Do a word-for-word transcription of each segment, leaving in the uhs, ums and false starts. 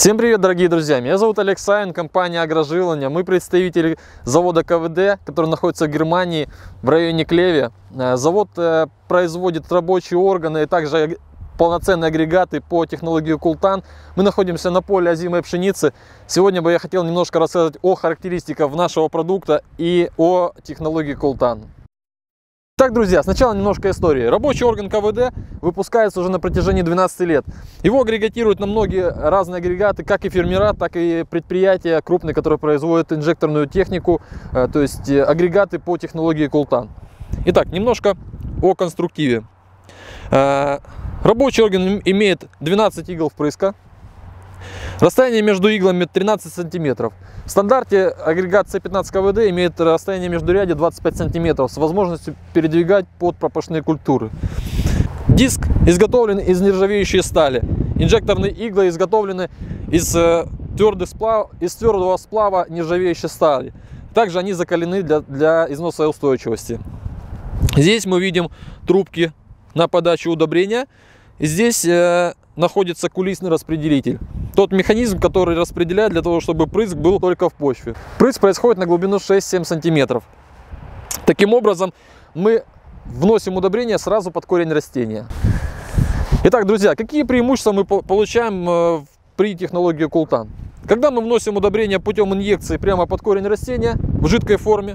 Всем привет, дорогие друзья! Меня зовут Олег Савин, компания Агроживлення. Мы представители завода ка вэ дэ, который находится в Германии, в районе Клеве. Завод производит рабочие органы и также полноценные агрегаты по технологии Култан. Мы находимся на поле озимой пшеницы. Сегодня бы я хотел немножко рассказать о характеристиках нашего продукта и о технологии Култан. Так, друзья, сначала немножко истории. Рабочий орган ка вэ дэ выпускается уже на протяжении двенадцати лет. Его агрегатируют на многие разные агрегаты, как и фермера, так и предприятия крупные, которые производят инжекторную технику, то есть агрегаты по технологии Култан. Итак, немножко о конструктиве. Рабочий орган имеет двенадцать игл впрыска. Расстояние между иглами тринадцать сантиметров. В стандарте агрегат цэ пятнадцать ка вэ дэ имеет расстояние между ряде двадцать пять сантиметров с возможностью передвигать под пропашные культуры. Диск изготовлен из нержавеющей стали. Инжекторные иглы изготовлены из, твердых сплав, из твердого сплава нержавеющей стали. Также они закалены для, для износоустойчивости. Здесь мы видим трубки на подачу удобрения. Здесь э, находится кулисный распределитель. Тот механизм, который распределяет для того, чтобы прыск был только в почве. Прыск происходит на глубину шесть-семь сантиметров. Таким образом, мы вносим удобрение сразу под корень растения. Итак, друзья, какие преимущества мы получаем э, при технологии Култан? Когда мы вносим удобрение путем инъекции прямо под корень растения в жидкой форме,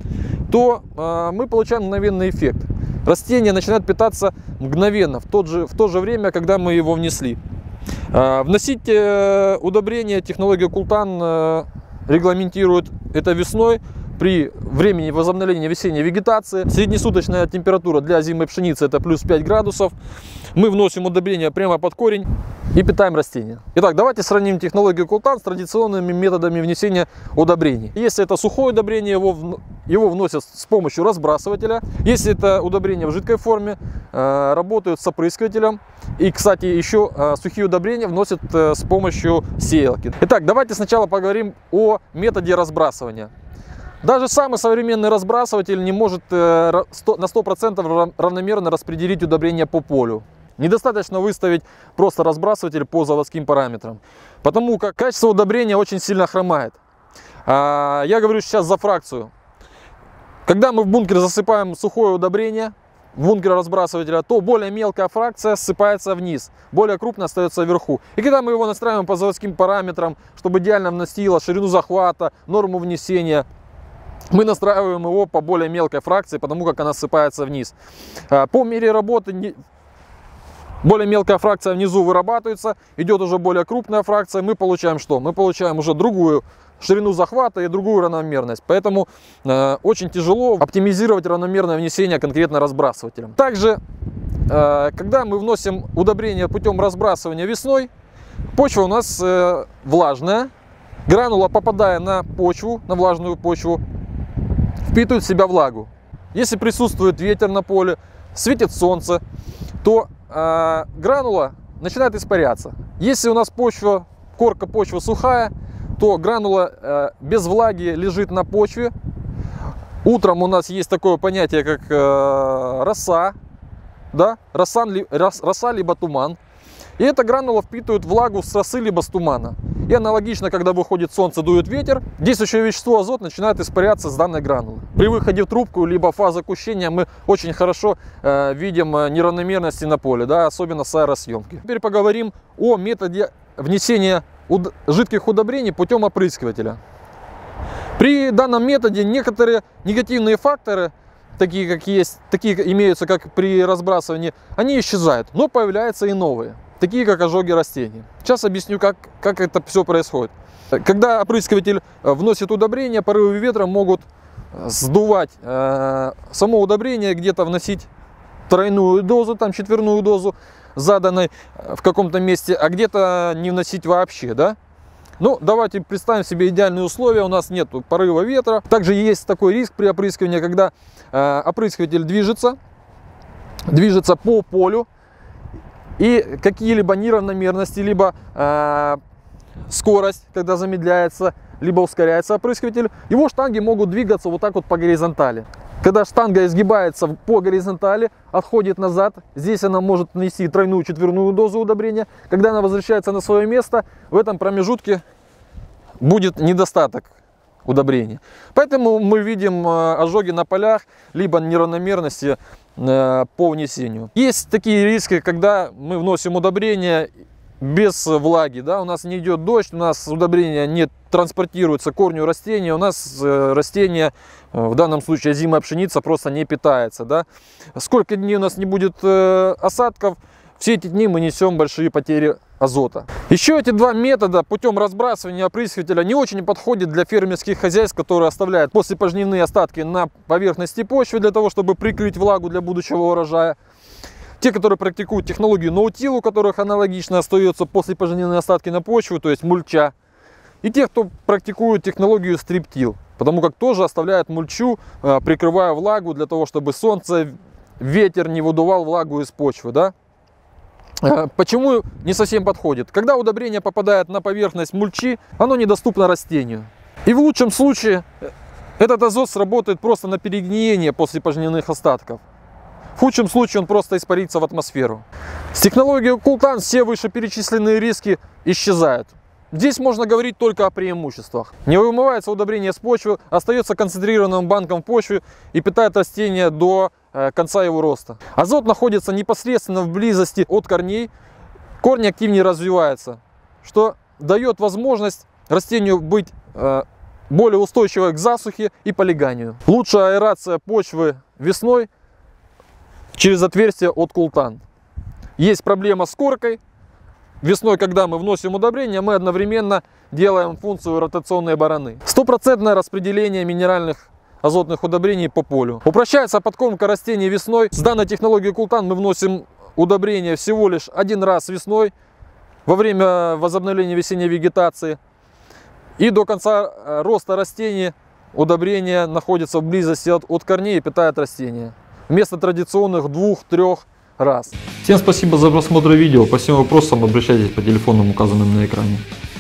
то э, мы получаем мгновенный эффект. Растение начинает питаться мгновенно, в, тот же, в то же время, когда мы его внесли. Вносить удобрение технология Култан регламентирует это весной при времени возобновления весенней вегетации. Среднесуточная температура для озимой пшеницы это плюс пять градусов. Мы вносим удобрение прямо под корень и питаем растения. Итак, давайте сравним технологию Култан с традиционными методами внесения удобрений. Если это сухое удобрение, его, его вносят с помощью разбрасывателя. Если это удобрение в жидкой форме, э, работают с опрыскивателем. И, кстати, еще э, сухие удобрения вносят э, с помощью сеялки. Итак, давайте сначала поговорим о методе разбрасывания. Даже самый современный разбрасыватель не может э, на сто процентов равномерно распределить удобрения по полю. Недостаточно выставить просто разбрасыватель по заводским параметрам, потому как качество удобрения очень сильно хромает. А, я говорю сейчас за фракцию. Когда мы в бункер засыпаем сухое удобрение, в бункер разбрасывателя, то более мелкая фракция ссыпается вниз, более крупная остается вверху. И когда мы его настраиваем по заводским параметрам, чтобы идеально вносило ширину захвата, норму внесения, мы настраиваем его по более мелкой фракции, потому как она ссыпается вниз. По мере работы более мелкая фракция внизу вырабатывается, идет уже более крупная фракция. Мы получаем что? Мы получаем уже другую ширину захвата и другую равномерность. Поэтому э, очень тяжело оптимизировать равномерное внесение конкретно разбрасывателем. Также, э, когда мы вносим удобрение путем разбрасывания весной, почва у нас э, влажная. Гранула, попадая на почву, на влажную почву, впитывает в себя влагу. Если присутствует ветер на поле, светит солнце, то э, гранула начинает испаряться. Если у нас почва, корка почвы сухая, то гранула э, без влаги лежит на почве. Утром у нас есть такое понятие, как э, роса, да? роса, рос, роса либо туман. И эта гранула впитывает влагу с росы либо с тумана. И аналогично, когда выходит солнце, дует ветер, действующее вещество азот начинает испаряться с данной гранулы. При выходе в трубку либо фаза кущения мы очень хорошо э, видим неравномерности на поле, да, особенно с аэросъемки. Теперь поговорим о методе внесения уд жидких удобрений путем опрыскивателя. При данном методе некоторые негативные факторы, такие как есть, такие имеются, как при разбрасывании, они исчезают, но появляются и новые, такие как ожоги растений. Сейчас объясню, как, как это все происходит. Когда опрыскиватель вносит удобрение, порывы ветра могут сдувать э, само удобрение, где-то вносить тройную дозу, там четверную дозу заданной в каком-то месте, а где-то не вносить вообще, да? Ну, давайте представим себе идеальные условия. У нас нет порыва ветра. Также есть такой риск при опрыскивании, когда э, опрыскиватель движется, движется по полю, и какие-либо неравномерности, либо э, скорость, когда замедляется, либо ускоряется опрыскиватель, его штанги могут двигаться вот так вот по горизонтали. Когда штанга изгибается по горизонтали, отходит назад, здесь она может нанести тройную, четверную дозу удобрения. Когда она возвращается на свое место, в этом промежутке будет недостаток удобрения. Поэтому мы видим ожоги на полях, либо неравномерности по внесению. Есть такие риски, когда мы вносим удобрения без влаги, да, у нас не идет дождь, у нас удобрения не транспортируются к корню растения, у нас растение, в данном случае озимая пшеница, просто не питается, да. Сколько дней у нас не будет осадков, все эти дни мы несем большие потери азота. Еще эти два метода путем разбрасывания опрыскивателя не очень подходят для фермерских хозяйств, которые оставляют послепожнивные остатки на поверхности почвы для того, чтобы прикрыть влагу для будущего урожая. Те, которые практикуют технологию ноутил, у которых аналогично остается послепожнивные остатки на почву, то есть мульча. И те, кто практикует технологию стриптил, потому как тоже оставляют мульчу, прикрывая влагу для того, чтобы солнце, ветер не выдувал влагу из почвы, да? Почему не совсем подходит? Когда удобрение попадает на поверхность мульчи, оно недоступно растению. И в лучшем случае этот азот сработает просто на перегниение послепожнивных остатков. В худшем случае он просто испарится в атмосферу. С технологией Cooltan все вышеперечисленные риски исчезают. Здесь можно говорить только о преимуществах. Не вымывается удобрение с почвы, остается концентрированным банком в почве и питает растение до конца его роста. Азот находится непосредственно в близости от корней, корни активнее развиваются, что дает возможность растению быть э, более устойчивой к засухе и полиганию. Лучшая аэрация почвы весной через отверстие от Cooltan. Есть проблема с коркой. Весной, когда мы вносим удобрения, мы одновременно делаем функцию ротационной бараны. Стопроцентное распределение минеральных азотных удобрений по полю. Упрощается подкормка растений весной. С данной технологией Cooltan мы вносим удобрения всего лишь один раз весной, во время возобновления весенней вегетации. И до конца роста растений удобрения находятся в близости от, от корней и питают растения. Вместо традиционных двух-трех раз. Всем спасибо за просмотр видео. По всем вопросам обращайтесь по телефонам, указанным на экране.